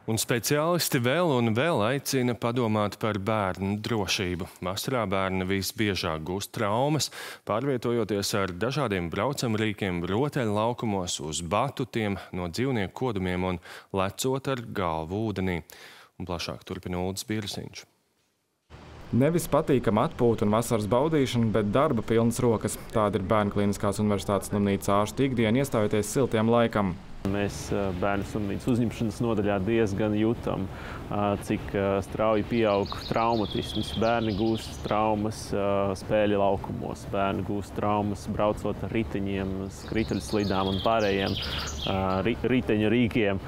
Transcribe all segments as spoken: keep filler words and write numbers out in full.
Un speciālisti vēl un vēl aicina padomāt par bērnu drošību. Vasarā bērni visbiežāk gūst traumas, pārvietojoties ar dažādiem braucamrīkiem rotaļlaukumos, uz batutiem, no dzīvnieku kodumiem un lecot ar galvu ūdenī. Un plašāk turpina Uldis Bierziņš. Nevis patīkama atpūta un vasaras baudīšana, bet darba pilnas rokas. Tāda ir Bērnu klīniskās universitātes slimnīcas ārstu ikdiena, iestājoties siltiem laikam. Mēs bērnu slimnīcas uzņemšanas nodaļā diezgan jūtam, cik strauji pieaug traumatisms. Bērni gūst traumas spēļu laukumos, bērni gūst traumas braucot ar riteņiem, skrituļslidām un pārējiem riteņu rīkiem.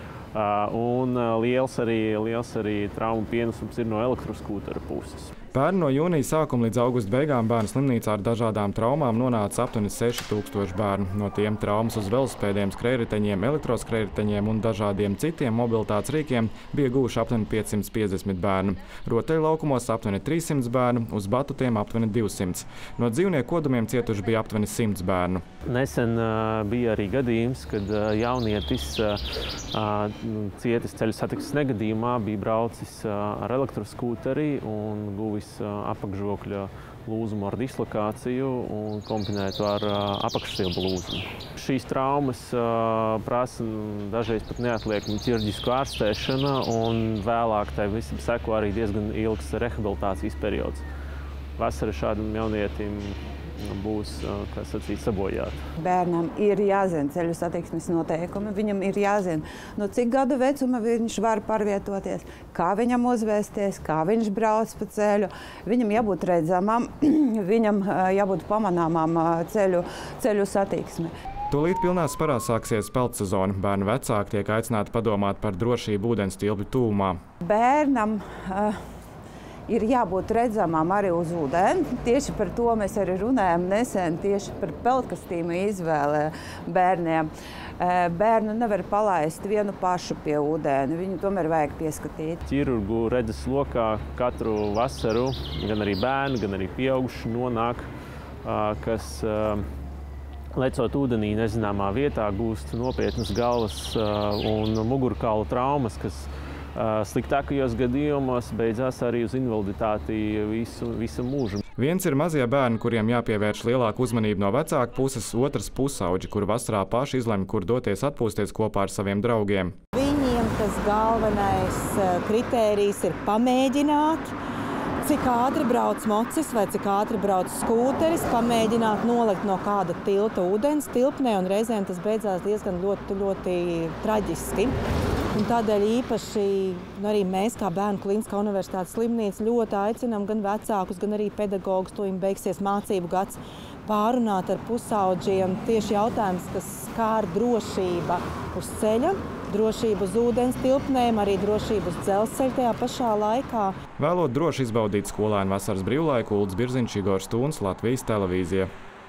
Un liels arī, liels arī traumu pienesums ir no elektroskūtera puses. Pērn no jūnija sākuma līdz augusta beigām bērnu slimnīcā ar dažādām traumām nonāca aptuveni seši tūkstoši bērnu. No tiem traumas uz velospēdiem, skrējriteņiem, elektroskrējriteņiem un dažādiem citiem mobilitātes rīkiem bija guvuši aptuveni piecsimt piecdesmit bērnu. Rotaļlaukumos aptuveni trīs simti bērnu, uz batutiem aptuveni divsimt. No dzīvnieku kodumiem cietuši bija aptuveni simts bērnu. Nesen uh, bija arī gadījums, kad uh, jaunietis uh, cietis ceļu satiksmes negadījumā, bija braucis uh, ar elektroskūteri un guvis uh, apakšžokļa lūzumu ar dislokāciju un kombinētu ar uh, apakšstilbu lūzumu. Šīs traumas uh, prasa dažreiz pat neatliekamu ķirurģisku ārstēšanu, un vēlāk tai visam seko arī diezgan ilgs rehabilitācijas periods. Vasara šādam jaunietim būs, kā sacīt, sabojāta. Bērnam ir jāzina ceļu satiksmes noteikumi, viņam ir jāzina, no cik gadu vecuma viņš var pārvietoties, kā viņam uzvēsties, kā viņš brauc pa ceļu. Viņam jābūt redzamam, viņam jābūt pamanāmām ceļu, ceļu satiksmi. Tūlīt pilnā sparā sāksies peldsezona. Bērnu vecāki tiek aicināti padomāt par drošību ūdens tilpju tuvumā. Bērnam uh, ir jābūt redzamam arī uz ūdeni. Tieši par to mēs arī runājam nesen, tieši par peldkastīmu izvēle bērniem. Bērnu nevar palaist vienu pašu pie ūdeni, viņu tomēr vajag pieskatīt. Ķirurgu redzes lokā katru vasaru gan arī bērni, gan arī pieauguši nonāk, kas lecot ūdenī nezināmā vietā gūst nopietnas galvas un mugurkaula traumas, kas sliktākajos gadījumos beidzās arī uz invaliditāti visu, visu mūžu. Viens ir mazie bērni, kuriem jāpievērš lielāka uzmanība no vecāku puses, otrs pusauģi, kuri vasarā paši izlemj, kur doties atpūsties kopā ar saviem draugiem. Viņiem tas galvenais kritērijs ir pamēģināt, cik ātri brauc mocis vai cik ātri brauc skūteris, pamēģināt nolikt no kāda tilta ūdens tilpnē, un reizēm tas beidzās diezgan ļoti, ļoti traģiski. Un tādēļ īpaši arī mēs, kā Bērnu klīniskā universitātes slimnīca, ļoti aicinām gan vecākus, gan arī pedagogus, to viņiem beigsies mācību gads, pārunāt ar pusaudžiem tieši jautājums, kas skār drošība uz ceļa, drošību uz ūdens tilpnēm, arī drošību uz dzelzceļa tajā pašā laikā. Vēlot droši izbaudīt skolēnu vasaras brīvlaiku, Uldis Bierziņš, Igors Tūns, Latvijas televīzija.